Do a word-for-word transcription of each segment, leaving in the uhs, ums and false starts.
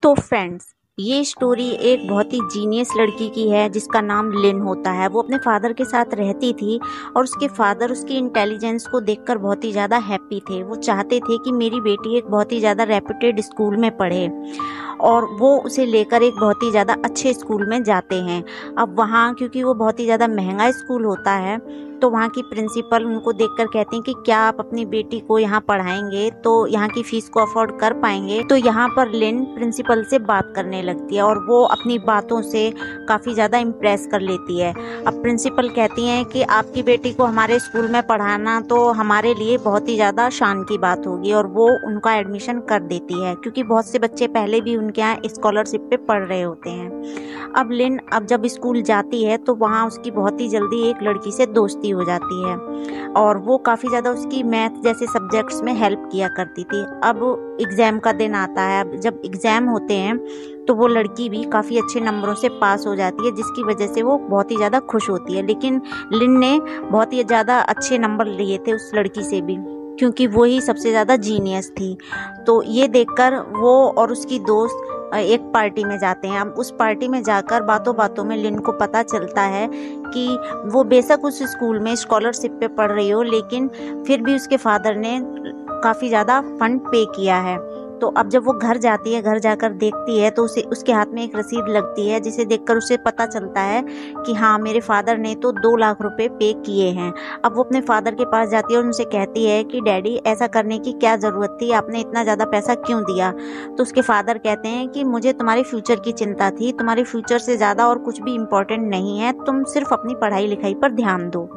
तो फ्रेंड्स, ये स्टोरी एक बहुत ही जीनियस लड़की की है जिसका नाम लिन होता है। वो अपने फादर के साथ रहती थी और उसके फादर उसकी इंटेलिजेंस को देखकर बहुत ही ज़्यादा हैप्पी थे। वो चाहते थे कि मेरी बेटी एक बहुत ही ज़्यादा रेप्यूटेड स्कूल में पढ़े और वो उसे लेकर एक बहुत ही ज़्यादा अच्छे स्कूल में जाते हैं। अब वहाँ क्योंकि वो बहुत ही ज़्यादा महंगा स्कूल होता है तो वहाँ की प्रिंसिपल उनको देखकर कहती हैं कि क्या आप अपनी बेटी को यहाँ पढ़ाएंगे तो यहाँ की फ़ीस को अफोर्ड कर पाएंगे। तो यहाँ पर लिन प्रिंसिपल से बात करने लगती है और वो अपनी बातों से काफ़ी ज़्यादा इम्प्रेस कर लेती है। अब प्रिंसिपल कहती हैं कि आपकी बेटी को हमारे स्कूल में पढ़ाना तो हमारे लिए बहुत ही ज़्यादा शान की बात होगी और वो उनका एडमिशन कर देती है क्योंकि बहुत से बच्चे पहले भी उनके यहाँ स्कॉलरशिप पे पढ़ रहे होते हैं। अब लिन अब जब स्कूल जाती है तो वहाँ उसकी बहुत ही जल्दी एक लड़की से दोस्ती हो जाती है और वो काफ़ी ज़्यादा उसकी मैथ जैसे सब्जेक्ट्स में हेल्प किया करती थी। अब एग्ज़ाम का दिन आता है। अब जब एग्ज़ाम होते हैं तो वो लड़की भी काफ़ी अच्छे नंबरों से पास हो जाती है जिसकी वजह से वो बहुत ही ज़्यादा खुश होती है। लेकिन लिन ने बहुत ही ज़्यादा अच्छे नंबर लिए थे उस लड़की से भी क्योंकि वो ही सबसे ज़्यादा जीनियस थी। तो ये देखकर वो और उसकी दोस्त एक पार्टी में जाते हैं। अब उस पार्टी में जाकर बातों बातों में लिन को पता चलता है कि वो बेशक उस स्कूल में स्कॉलरशिप पे पढ़ रही हो लेकिन फिर भी उसके फादर ने काफ़ी ज़्यादा फंड पे किया है। तो अब जब वो घर जाती है, घर जाकर देखती है तो उसे उसके हाथ में एक रसीद लगती है जिसे देखकर उसे पता चलता है कि हाँ मेरे फादर ने तो दो लाख रुपए पे किए हैं। अब वो अपने फादर के पास जाती है और उनसे कहती है कि डैडी ऐसा करने की क्या ज़रूरत थी, आपने इतना ज़्यादा पैसा क्यों दिया। तो उसके फादर कहते हैं कि मुझे तुम्हारे फ्यूचर की चिंता थी, तुम्हारे फ्यूचर से ज़्यादा और कुछ भी इम्पोर्टेंट नहीं है, तुम सिर्फ अपनी पढ़ाई लिखाई पर ध्यान दो।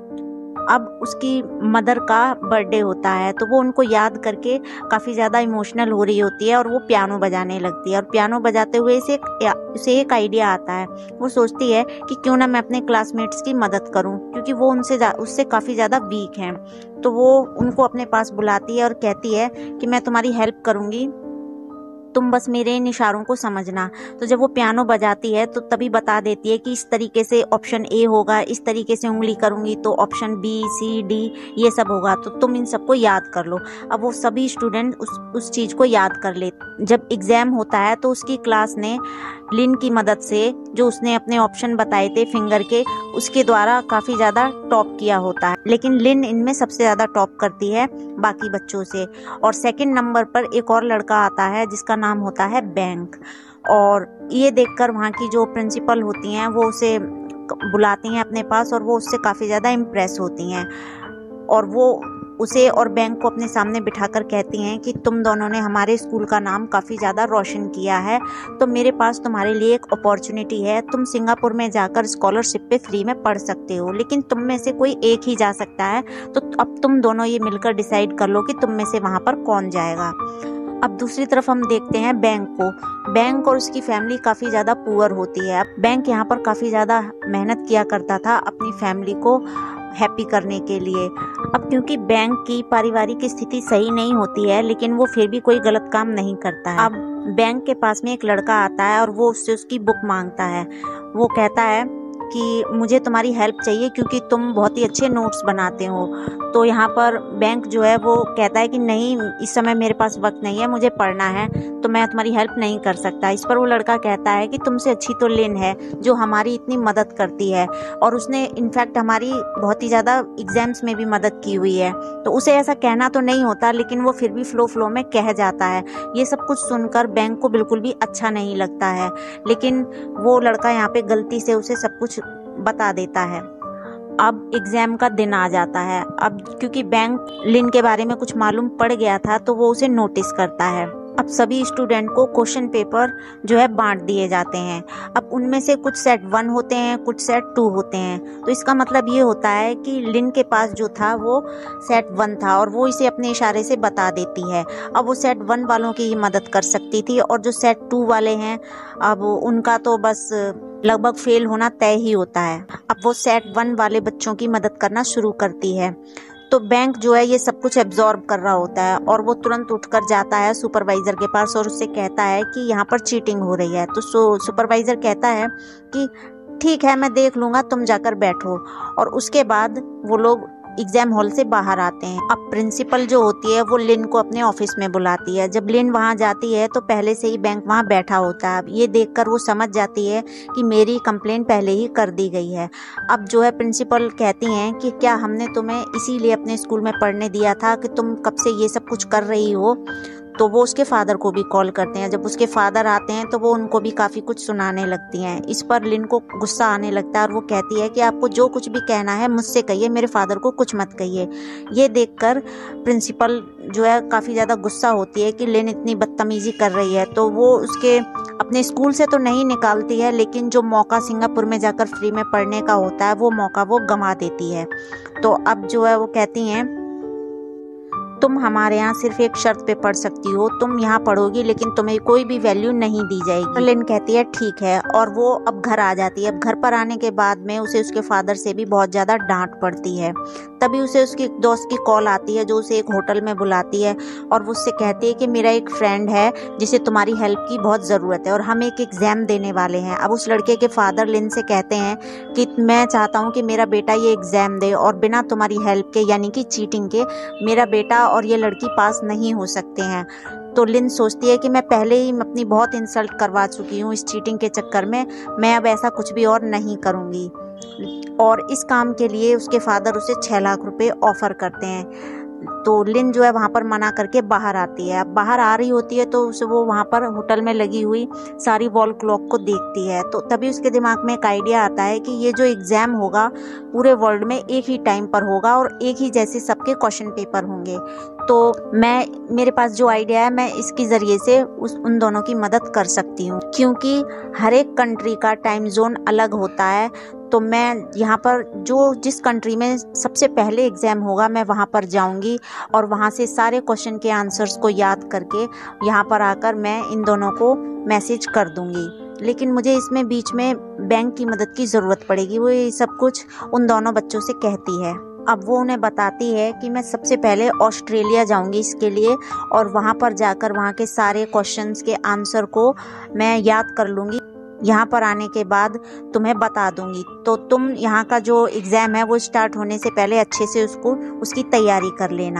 अब उसकी मदर का बर्थडे होता है तो वो उनको याद करके काफ़ी ज़्यादा इमोशनल हो रही होती है और वो पियानो बजाने लगती है और पियानो बजाते हुए इसे उसे एक आइडिया आता है। वो सोचती है कि क्यों ना मैं अपने क्लासमेट्स की मदद करूं क्योंकि वो उनसे उससे काफ़ी ज़्यादा वीक हैं। तो वो उनको अपने पास बुलाती है और कहती है कि मैं तुम्हारी हेल्प करूँगी, तुम बस मेरे इन इशारों को समझना। तो जब वो पियानो बजाती है तो तभी बता देती है कि इस तरीके से ऑप्शन ए होगा, इस तरीके से उंगली करूंगी तो ऑप्शन बी सी डी ये सब होगा, तो तुम इन सबको याद कर लो। अब वो सभी स्टूडेंट उस उस चीज़ को याद कर ले। जब एग्ज़ाम होता है तो उसकी क्लास ने लिन की मदद से जो उसने अपने ऑप्शन बताए थे फिंगर के उसके द्वारा काफ़ी ज़्यादा टॉप किया होता है। लेकिन लिन इनमें सबसे ज़्यादा टॉप करती है बाकी बच्चों से। और सेकंड नंबर पर एक और लड़का आता है जिसका नाम होता है बैंक। और ये देखकर वहाँ की जो प्रिंसिपल होती हैं वो उसे बुलाती हैं अपने पास और वो उससे काफ़ी ज़्यादा इम्प्रेस होती हैं और वो उसे और बैंक को अपने सामने बिठाकर कहती हैं कि तुम दोनों ने हमारे स्कूल का नाम काफ़ी ज़्यादा रोशन किया है, तो मेरे पास तुम्हारे लिए एक अपॉर्चुनिटी है। तुम सिंगापुर में जाकर स्कॉलरशिप पे फ्री में पढ़ सकते हो, लेकिन तुम में से कोई एक ही जा सकता है। तो अब तुम दोनों ये मिलकर डिसाइड कर लो कि तुम में से वहाँ पर कौन जाएगा। अब दूसरी तरफ हम देखते हैं बैंक को। बैंक और उसकी फैमिली काफ़ी ज़्यादा पुअर होती है। अब बैंक यहाँ पर काफ़ी ज़्यादा मेहनत किया करता था अपनी फैमिली को हैप्पी करने के लिए। अब क्योंकि बैंक की पारिवारिक स्थिति सही नहीं होती है लेकिन वो फिर भी कोई गलत काम नहीं करता है। अब बैंक के पास में एक लड़का आता है और वो उससे उसकी बुक मांगता है। वो कहता है कि मुझे तुम्हारी हेल्प चाहिए क्योंकि तुम बहुत ही अच्छे नोट्स बनाते हो। तो यहाँ पर बैंक जो है वो कहता है कि नहीं, इस समय मेरे पास वक्त नहीं है, मुझे पढ़ना है, तो मैं तुम्हारी हेल्प नहीं कर सकता। इस पर वो लड़का कहता है कि तुमसे अच्छी तो लिन है जो हमारी इतनी मदद करती है और उसने इनफैक्ट हमारी बहुत ही ज़्यादा एग्जाम्स में भी मदद की हुई है। तो उसे ऐसा कहना तो नहीं होता लेकिन वो फिर भी फ्लो फ्लो में कह जाता है। ये सब कुछ सुनकर बैंक को बिल्कुल भी अच्छा नहीं लगता है लेकिन वो लड़का यहाँ पे गलती से उसे सब कुछ बता देता है। अब एग्ज़ाम का दिन आ जाता है। अब क्योंकि बैंक लिन के बारे में कुछ मालूम पड़ गया था तो वो उसे नोटिस करता है। अब सभी स्टूडेंट को क्वेश्चन पेपर जो है बांट दिए जाते हैं। अब उनमें से कुछ सेट वन होते हैं, कुछ सेट टू होते हैं। तो इसका मतलब ये होता है कि लिन के पास जो था वो सेट वन था और वो इसे अपने इशारे से बता देती है। अब वो सेट वन वालों की ही मदद कर सकती थी और जो सेट टू वाले हैं अब उनका तो बस लगभग फेल होना तय ही होता है। अब वो सेट वन वाले बच्चों की मदद करना शुरू करती है। तो बैंक जो है ये सब कुछ एब्जॉर्ब कर रहा होता है और वो तुरंत उठकर जाता है सुपरवाइज़र के पास और उससे कहता है कि यहाँ पर चीटिंग हो रही है। तो सुपरवाइज़र कहता है कि ठीक है, मैं देख लूँगा, तुम जाकर बैठो। और उसके बाद वो लोग एग्जाम हॉल से बाहर आते हैं। अब प्रिंसिपल जो होती है वो लिन को अपने ऑफिस में बुलाती है। जब लिन वहाँ जाती है तो पहले से ही बैंक वहाँ बैठा होता है। अब ये देखकर वो समझ जाती है कि मेरी कंप्लेंट पहले ही कर दी गई है। अब जो है प्रिंसिपल कहती हैं कि क्या हमने तुम्हें इसीलिए अपने स्कूल में पढ़ने दिया था कि तुम कब से ये सब कुछ कर रही हो। तो वो उसके फादर को भी कॉल करते हैं। जब उसके फादर आते हैं तो वो उनको भी काफ़ी कुछ सुनाने लगती हैं। इस पर लिन को गुस्सा आने लगता है और वो कहती है कि आपको जो कुछ भी कहना है मुझसे कहिए, मेरे फादर को कुछ मत कहिए। ये देखकर प्रिंसिपल जो है काफ़ी ज़्यादा गुस्सा होती है कि लिन इतनी बदतमीज़ी कर रही है। तो वो उसके अपने स्कूल से तो नहीं निकालती है, लेकिन जो मौका सिंगापुर में जाकर फ्री में पढ़ने का होता है वो मौका वो गंवा देती है। तो अब जो है वो कहती हैं तुम हमारे यहाँ सिर्फ एक शर्त पे पढ़ सकती हो, तुम यहाँ पढ़ोगी लेकिन तुम्हें कोई भी वैल्यू नहीं दी जाएगी। तो लिन कहती है ठीक है, और वो अब घर आ जाती है। अब घर पर आने के बाद में उसे उसके फादर से भी बहुत ज़्यादा डांट पड़ती है। तभी उसे उसकी दोस्त की कॉल आती है जो उसे एक होटल में बुलाती है और वो उससे कहती है कि मेरा एक फ्रेंड है जिसे तुम्हारी हेल्प की बहुत ज़रूरत है और हम एक एग्ज़ाम देने वाले हैं। अब उस लड़के के फादर लिन से कहते हैं कि मैं चाहता हूँ कि मेरा बेटा ये एग्ज़ाम दे और बिना तुम्हारी हेल्प के यानी कि चीटिंग के मेरा बेटा और ये लड़की पास नहीं हो सकते हैं। तो लिन सोचती है कि मैं पहले ही अपनी बहुत इंसल्ट करवा चुकी हूँ इस चीटिंग के चक्कर में, मैं अब ऐसा कुछ भी और नहीं करूँगी। और इस काम के लिए उसके फादर उसे छः लाख रुपए ऑफर करते हैं। तो लिन जो है वहाँ पर मना करके बाहर आती है। अब बाहर आ रही होती है तो उसे वो वहाँ पर होटल में लगी हुई सारी वॉल क्लॉक को देखती है। तो तभी उसके दिमाग में एक आइडिया आता है कि ये जो एग्ज़ाम होगा पूरे वर्ल्ड में एक ही टाइम पर होगा और एक ही जैसे सबके क्वेश्चन पेपर होंगे। तो मैं मेरे पास जो आइडिया है मैं इसके ज़रिए से उस उन दोनों की मदद कर सकती हूँ, क्योंकि हर एक कंट्री का टाइम जोन अलग होता है। तो मैं यहाँ पर जो जिस कंट्री में सबसे पहले एग्ज़ाम होगा मैं वहाँ पर जाऊँगी और वहाँ से सारे क्वेश्चन के आंसर्स को याद करके यहाँ पर आकर मैं इन दोनों को मैसेज कर दूँगी। लेकिन मुझे इसमें बीच में बैंक की मदद की ज़रूरत पड़ेगी। वो ये सब कुछ उन दोनों बच्चों से कहती है। अब वो उन्हें बताती है कि मैं सबसे पहले ऑस्ट्रेलिया जाऊंगी इसके लिए और वहाँ पर जाकर वहाँ के सारे क्वेश्चंस के आंसर को मैं याद कर लूँगी। यहाँ पर आने के बाद तुम्हें बता दूंगी, तो तुम यहाँ का जो एग्ज़ाम है वो स्टार्ट होने से पहले अच्छे से उसको उसकी तैयारी कर लेना।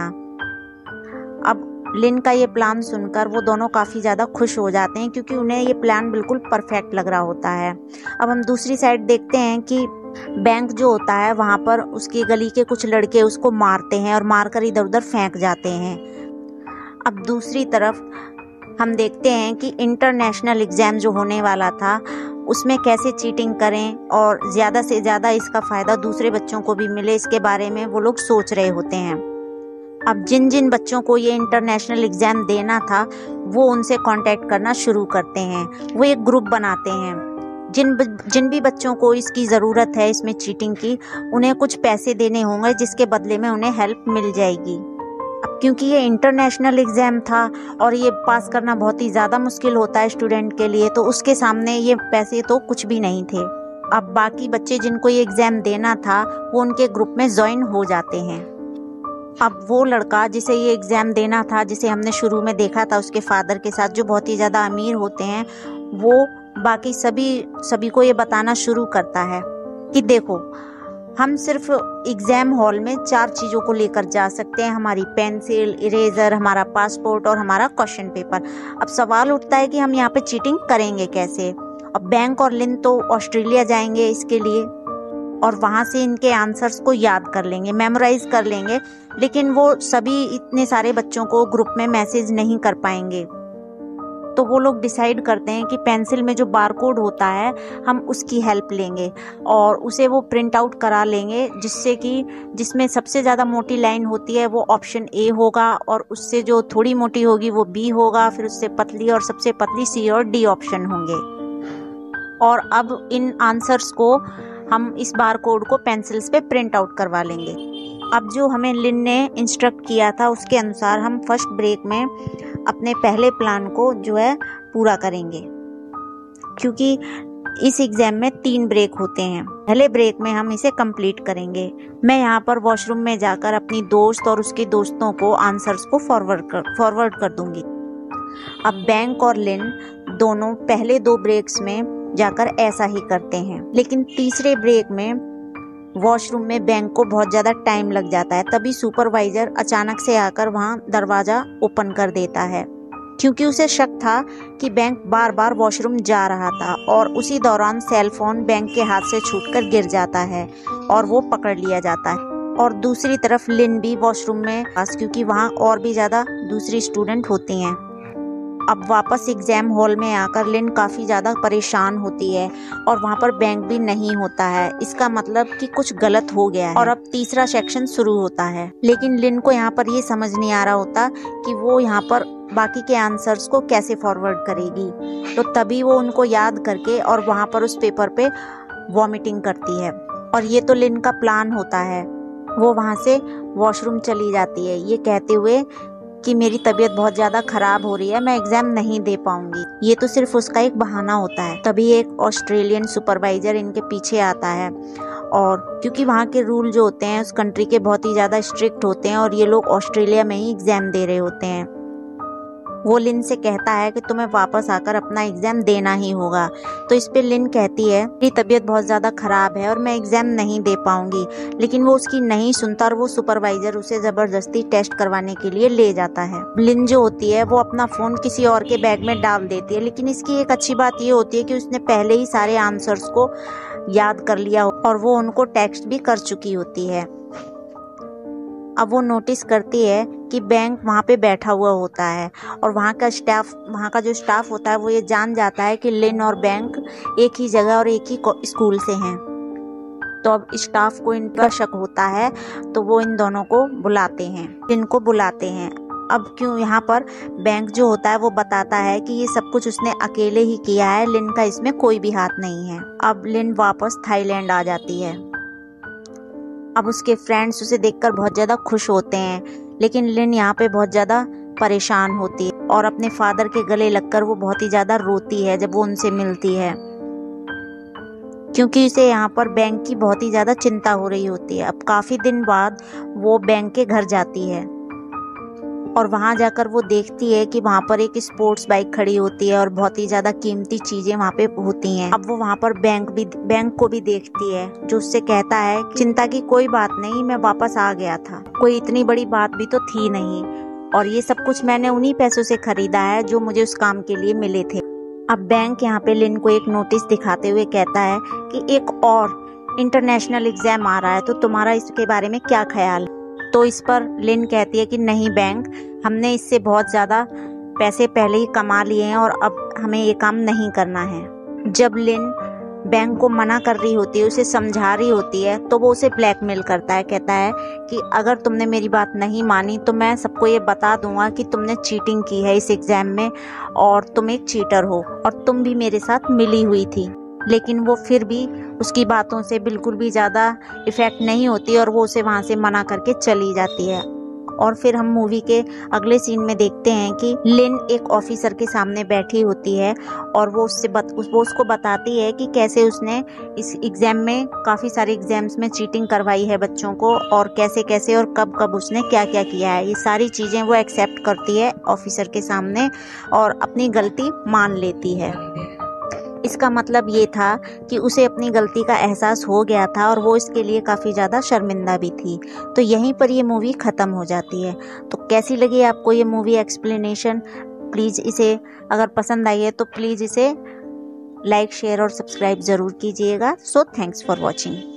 अब लिन का ये प्लान सुनकर वो दोनों काफ़ी ज़्यादा खुश हो जाते हैं, क्योंकि उन्हें ये प्लान बिल्कुल परफेक्ट लग रहा होता है। अब हम दूसरी साइड देखते हैं कि बैंक जो होता है वहाँ पर उसकी गली के कुछ लड़के उसको मारते हैं और मारकर इधर उधर फेंक जाते हैं। अब दूसरी तरफ हम देखते हैं कि इंटरनेशनल एग्ज़ाम जो होने वाला था उसमें कैसे चीटिंग करें और ज़्यादा से ज़्यादा इसका फ़ायदा दूसरे बच्चों को भी मिले, इसके बारे में वो लोग सोच रहे होते हैं। अब जिन जिन बच्चों को ये इंटरनेशनल एग्ज़ाम देना था वो उनसे कांटेक्ट करना शुरू करते हैं। वो एक ग्रुप बनाते हैं। जिन जिन भी बच्चों को इसकी ज़रूरत है इसमें चीटिंग की, उन्हें कुछ पैसे देने होंगे जिसके बदले में उन्हें हेल्प मिल जाएगी। अब क्योंकि ये इंटरनेशनल एग्ज़ाम था और ये पास करना बहुत ही ज़्यादा मुश्किल होता है स्टूडेंट के लिए, तो उसके सामने ये पैसे तो कुछ भी नहीं थे। अब बाकी बच्चे जिनको ये एग्ज़ाम देना था वो उनके ग्रुप में ज्वाइन हो जाते हैं। अब वो लड़का जिसे ये एग्ज़ाम देना था, जिसे हमने शुरू में देखा था उसके फादर के साथ, जो बहुत ही ज़्यादा अमीर होते हैं, वो बाकी सभी सभी को ये बताना शुरू करता है कि देखो हम सिर्फ एग्ज़ाम हॉल में चार चीज़ों को लेकर जा सकते हैं, हमारी पेंसिल, इरेज़र, हमारा पासपोर्ट और हमारा क्वेश्चन पेपर। अब सवाल उठता है कि हम यहाँ पे चीटिंग करेंगे कैसे। अब बैंक और लिन तो ऑस्ट्रेलिया जाएंगे इसके लिए और वहाँ से इनके आंसर्स को याद कर लेंगे, मेमोराइज कर लेंगे, लेकिन वो सभी इतने सारे बच्चों को ग्रुप में मैसेज नहीं कर पाएंगे। तो वो लोग डिसाइड करते हैं कि पेंसिल में जो बारकोड होता है हम उसकी हेल्प लेंगे और उसे वो प्रिंट आउट करा लेंगे, जिससे कि जिसमें सबसे ज़्यादा मोटी लाइन होती है वो ऑप्शन ए होगा और उससे जो थोड़ी मोटी होगी वो बी होगा, फिर उससे पतली और सबसे पतली सी और डी ऑप्शन होंगे। और अब इन आंसर्स को हम इस बारकोड को पेंसिल्स पे प्रिंट आउट करवा लेंगे। अब जो हमें लिन ने इंस्ट्रक्ट किया था उसके अनुसार हम फर्स्ट ब्रेक में अपने पहले प्लान को जो है पूरा करेंगे, क्योंकि इस एग्ज़ाम में तीन ब्रेक होते हैं। पहले ब्रेक में हम इसे कंप्लीट करेंगे। मैं यहाँ पर वॉशरूम में जाकर अपनी दोस्त और उसके दोस्तों को आंसर्स को फॉरवर्ड कर फॉरवर्ड कर दूंगी। अब बैंक और लिन दोनों पहले दो ब्रेक्स में जाकर ऐसा ही करते हैं, लेकिन तीसरे ब्रेक में वॉशरूम में बैंक को बहुत ज़्यादा टाइम लग जाता है। तभी सुपरवाइज़र अचानक से आकर वहाँ दरवाज़ा ओपन कर देता है, क्योंकि उसे शक था कि बैंक बार बार वॉशरूम जा रहा था। और उसी दौरान सेल फोन बैंक के हाथ से छूटकर गिर जाता है और वो पकड़ लिया जाता है। और दूसरी तरफ लिन भी वॉशरूम में पास, क्योंकि वहाँ और भी ज़्यादा दूसरी स्टूडेंट होती हैं। अब वापस एग्ज़ाम हॉल में आकर लिन काफ़ी ज़्यादा परेशान होती है और वहाँ पर बैंक भी नहीं होता है। इसका मतलब कि कुछ गलत हो गया है। और अब तीसरा सेक्शन शुरू होता है, लेकिन लिन को यहाँ पर ये समझ नहीं आ रहा होता कि वो यहाँ पर बाकी के आंसर्स को कैसे फॉरवर्ड करेगी। तो तभी वो उनको याद करके और वहाँ पर उस पेपर पे वॉमिटिंग करती है। और ये तो लिन का प्लान होता है। वो वहाँ से वॉशरूम चली जाती है, ये कहते हुए कि मेरी तबीयत बहुत ज़्यादा ख़राब हो रही है, मैं एग्ज़ाम नहीं दे पाऊंगी। ये तो सिर्फ उसका एक बहाना होता है। तभी एक ऑस्ट्रेलियन सुपरवाइज़र इनके पीछे आता है, और क्योंकि वहाँ के रूल जो होते हैं उस कंट्री के बहुत ही ज़्यादा स्ट्रिक्ट होते हैं और ये लोग ऑस्ट्रेलिया में ही एग्ज़ाम दे रहे होते हैं। वो लिन से कहता है कि तुम्हें वापस आकर अपना एग्ज़ाम देना ही होगा। तो इस पे लिन कहती है मेरी तबीयत बहुत ज़्यादा ख़राब है और मैं एग्ज़ाम नहीं दे पाऊंगी। लेकिन वो उसकी नहीं सुनता और वो सुपरवाइज़र उसे ज़बरदस्ती टेस्ट करवाने के लिए ले जाता है। लिन जो होती है वो अपना फ़ोन किसी और के बैग में डाल देती है, लेकिन इसकी एक अच्छी बात ये होती है कि उसने पहले ही सारे आंसर्स को याद कर लिया और वो उनको टेक्स्ट भी कर चुकी होती है। अब वो नोटिस करती है कि बैंक वहाँ पे बैठा हुआ होता है और वहाँ का स्टाफ वहाँ का जो स्टाफ होता है वो ये जान जाता है कि लिन और बैंक एक ही जगह और एक ही स्कूल से हैं। तो अब स्टाफ को इन पर शक होता है, तो वो इन दोनों को बुलाते हैं, इनको बुलाते हैं। अब क्यों यहाँ पर बैंक जो होता है वो बताता है कि ये सब कुछ उसने अकेले ही किया है, लिन का इसमें कोई भी हाथ नहीं है। अब लिन वापस थाईलैंड आ जाती है। अब उसके फ्रेंड्स उसे देखकर बहुत ज़्यादा खुश होते हैं, लेकिन लिन यहाँ पे बहुत ज़्यादा परेशान होती है और अपने फादर के गले लगकर वो बहुत ही ज़्यादा रोती है जब वो उनसे मिलती है, क्योंकि उसे यहाँ पर बैंक की बहुत ही ज़्यादा चिंता हो रही होती है। अब काफ़ी दिन बाद वो बैंक के घर जाती है और वहाँ जाकर वो देखती है कि वहाँ पर एक स्पोर्ट्स बाइक खड़ी होती है और बहुत ही ज़्यादा कीमती चीज़ें वहाँ पे होती हैं। अब वो वहाँ पर बैंक भी बैंक को भी देखती है, जो उससे कहता है चिंता की कोई बात नहीं, मैं वापस आ गया था, कोई इतनी बड़ी बात भी तो थी नहीं, और ये सब कुछ मैंने उन्हीं पैसों से खरीदा है जो मुझे उस काम के लिए मिले थे। अब बैंक यहाँ पे लिन को एक नोटिस दिखाते हुए कहता है कि एक और इंटरनेशनल एग्जाम आ रहा है, तो तुम्हारा इसके बारे में क्या ख्याल? तो इस पर लिन कहती है कि नहीं बैंक, हमने इससे बहुत ज़्यादा पैसे पहले ही कमा लिए हैं और अब हमें ये काम नहीं करना है। जब लिन बैंक को मना कर रही होती है, उसे समझा रही होती है, तो वो उसे ब्लैकमेल करता है। कहता है कि अगर तुमने मेरी बात नहीं मानी तो मैं सबको ये बता दूंगा कि तुमने चीटिंग की है इस एग्ज़ाम में और तुम एक चीटर हो और तुम भी मेरे साथ मिली हुई थी। लेकिन वो फिर भी उसकी बातों से बिल्कुल भी ज़्यादा इफ़ेक्ट नहीं होती और वो उसे वहाँ से मना करके चली जाती है। और फिर हम मूवी के अगले सीन में देखते हैं कि लिन एक ऑफिसर के सामने बैठी होती है और वो उससे बत, उस, वो उसको बताती है कि कैसे उसने इस एग्ज़ाम में काफ़ी सारे एग्ज़ाम्स में चीटिंग करवाई है बच्चों को, और कैसे कैसे और कब कब उसने क्या क्या किया है। ये सारी चीज़ें वो एक्सेप्ट करती है ऑफिसर के सामने और अपनी गलती मान लेती है। इसका मतलब ये था कि उसे अपनी गलती का एहसास हो गया था और वो इसके लिए काफ़ी ज़्यादा शर्मिंदा भी थी। तो यहीं पर ये मूवी ख़त्म हो जाती है। तो कैसी लगी आपको ये मूवी एक्सप्लेनेशन? प्लीज़ इसे अगर पसंद आई है तो प्लीज़ इसे लाइक शेयर और सब्सक्राइब ज़रूर कीजिएगा। So thanks for watching.